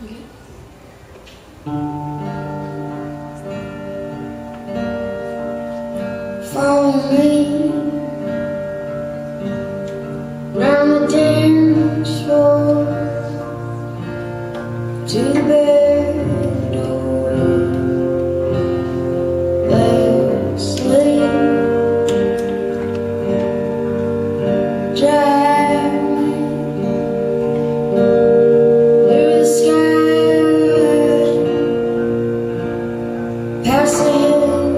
Follow me round the dance floor to the bed door. Let's sleep. Drag me through the sky, past the hill.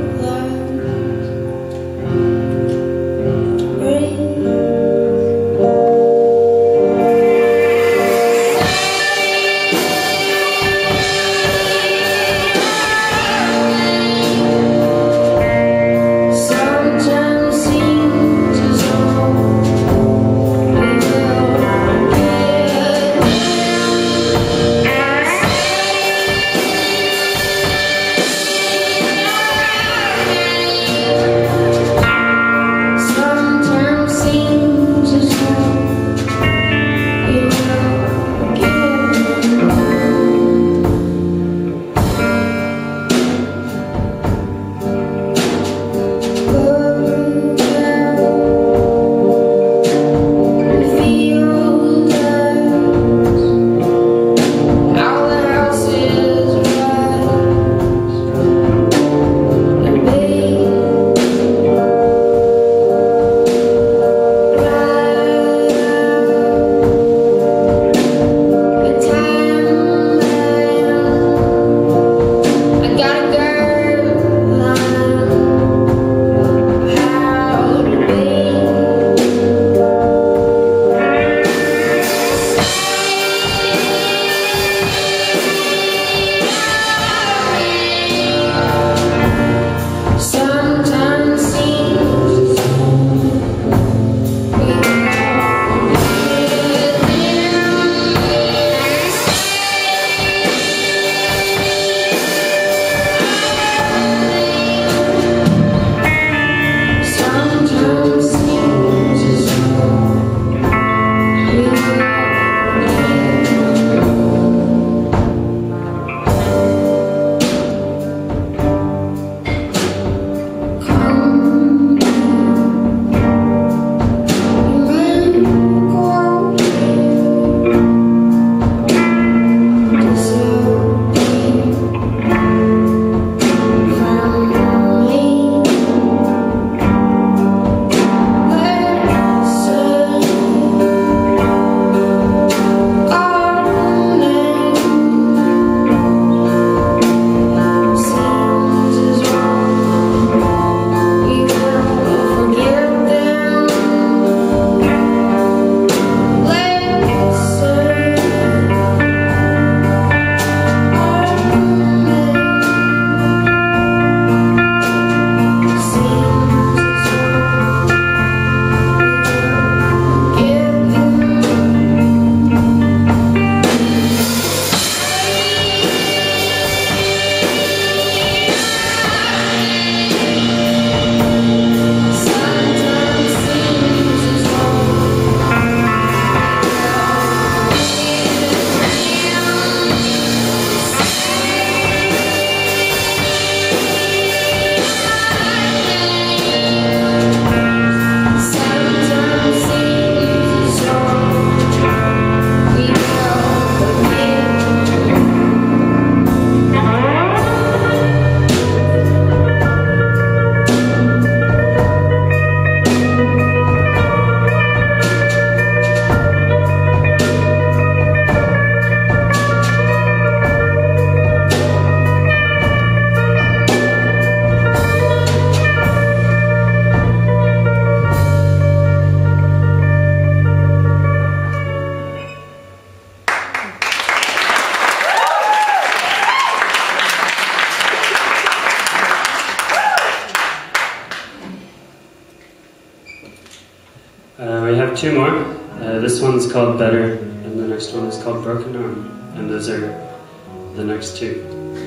We have two more. This one's called Better, and the next one is called Broken Arm. And those are the next two.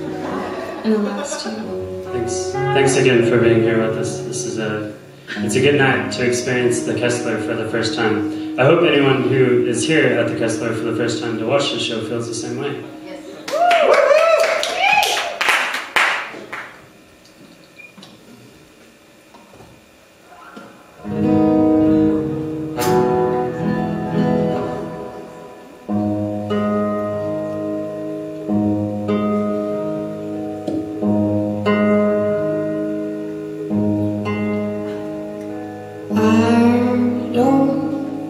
And the last two. Thanks again for being here with us. It's a good night to experience the Kessler for the first time. I hope anyone who is here at the Kessler for the first time to watch the show feels the same way. I don't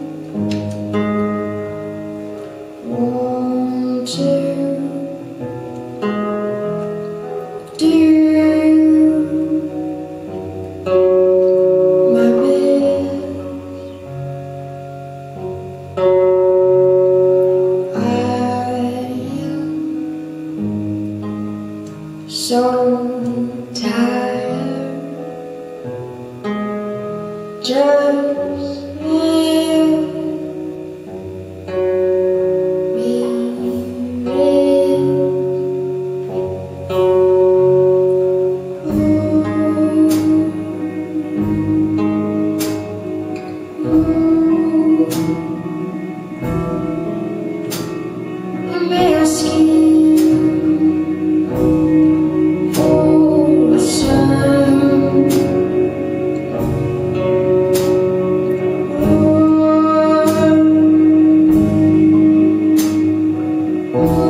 want to do my best. I am so tired. Just let me I'm asking for the sun. Oh